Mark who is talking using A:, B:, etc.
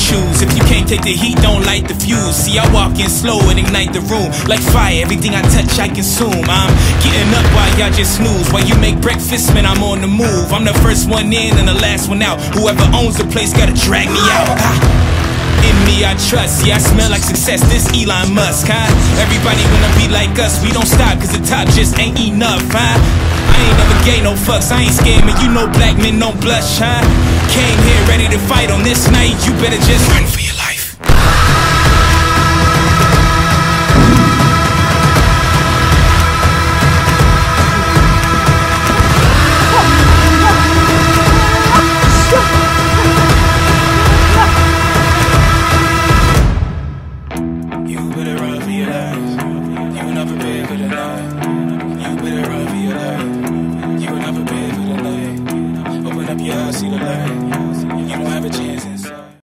A: choose. If you can't take the heat, don't light the fuse. See, I walk in slow and ignite the room. Like fire, everything I touch, I consume. I'm getting up while y'all just snooze. While you make breakfast, man, I'm on the move. I'm the first one in and the last one out. Whoever owns the place gotta drag me out. In me I trust, yeah, I smell like success, this Elon Musk, huh? Everybody wanna be like us, we don't stop, cause the top just ain't enough, huh? I ain't never gave no fucks, I ain't scared, man, you know black men don't blush, huh? Came here ready to fight on this night, you better just run for your life.